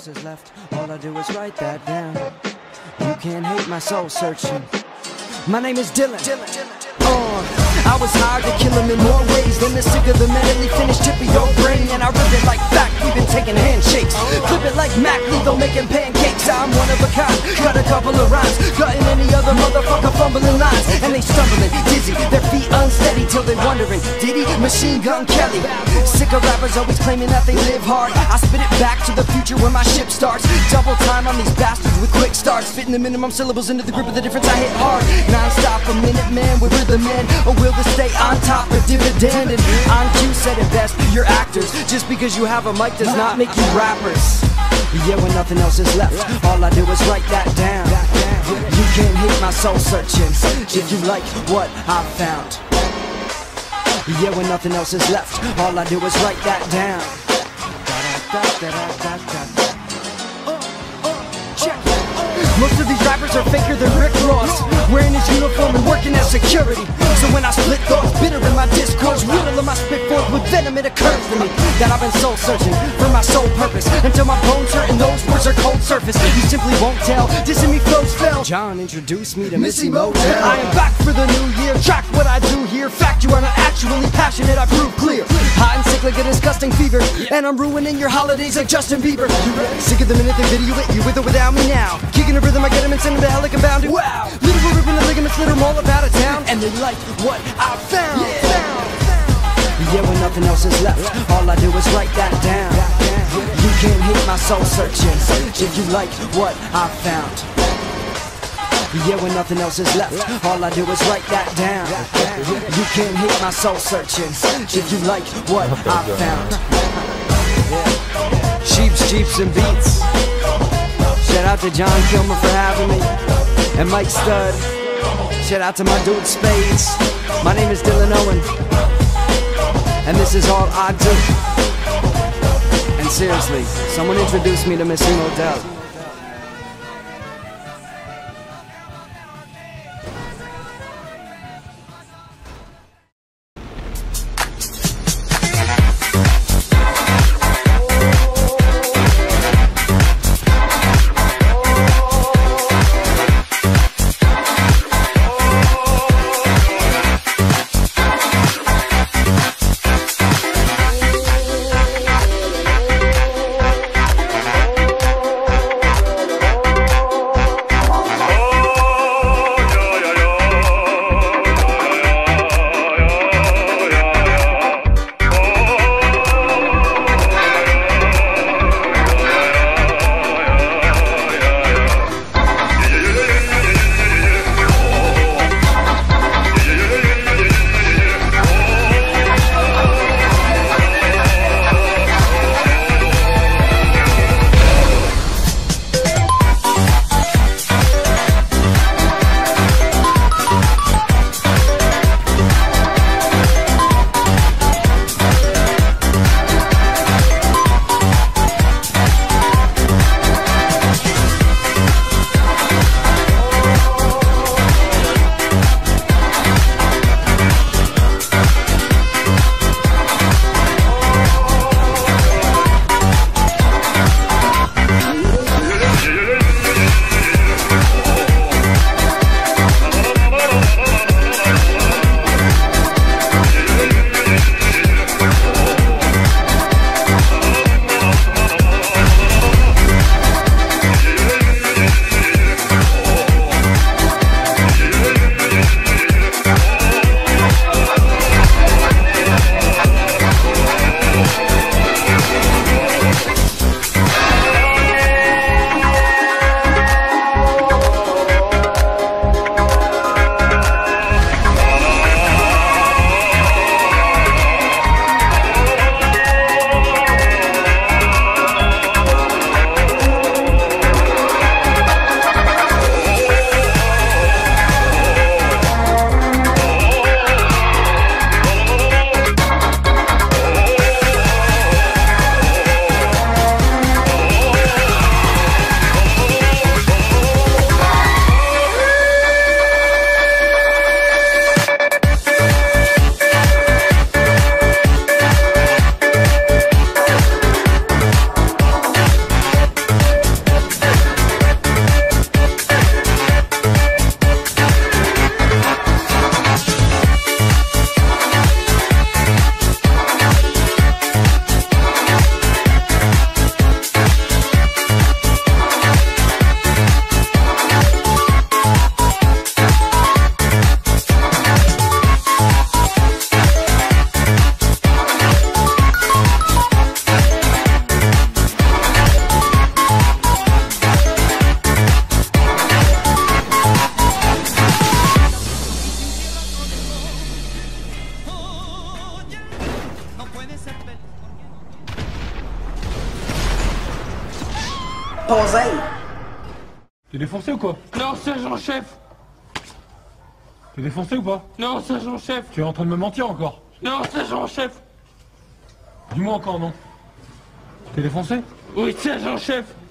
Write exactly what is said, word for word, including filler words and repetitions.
else is left. All I do is write that down. You can't hate my soul searching. My name is Dylan. Uh, I was hired to kill him in more ways than the sick of the mentally finished tip of your brain. And I rip it like fact, we've been taking handshakes. Flip it like Mac Lethal making pancakes. I'm one of a kind, got a couple of rhymes, gutting any other motherfucker fumbling lines. And they stumbling, dizzy, their feet unsteady till they wondering, did he Machine Gun Kelly? Sick of rappers always claiming that they live hard. I spit it back to the future when my ship starts. Double time on these bastards with quick starts, fitting the minimum syllables into the grip of the difference. I hit hard, non-stop, a minute man with rhythm man. Or will this stay on top of dividend? And On Q said it best, you're actors. Just because you have a mic does not make you rappers. Yeah, when nothing else is left, all I do is write that down. You can't hate my soul searching if you like what I found. Yeah, when nothing else is left, all I do is write that down. Most of these rappers are faker than Rick Ross, wearing his uniform and working as security. So when I split thoughts, bitter in my discourse, riddle of my spit forth with venom, it occurs to me that I've been soul searching for my sole purpose, until my bones hurt and those words are cold surface. You simply won't tell, dissing me flows fell. John introduced me to Missy Motel. I am back for the new year, track what I do here. Fact, you are not actually passionate, I prove clear. Hot and sick like a disgusting fever, and I'm ruining your holidays like Justin Bieber. Sick of the minute they video it, you with or without me now. Kicking a rhythm, I get them and send them to hell like I'm bound to. Wow! Little we're ripping the ligaments, litter them all up out of town, and they like what I found. Yeah. Yeah, when nothing else is left, all I do is write that down. You can't hate my soul searching if you like what I found. Yeah, when nothing else is left, all I do is write that down. You can't hate my soul searching if you like what I found. Sheeps, Jeeps, and Beats. Shout out to John Kilmer for having me, and Mike Stud. Shout out to my dude Spades. My name is Dylan Owen, and this is all I do. And seriously, someone introduced me to Missy Motel. Posez! T'es défoncé ou quoi? Non, sergent-chef. T'es défoncé ou pas? Non, sergent-chef. Tu es en train de me mentir encore? Non, sergent-chef. Dis-moi encore non. T'es défoncé? Oui, sergent-chef.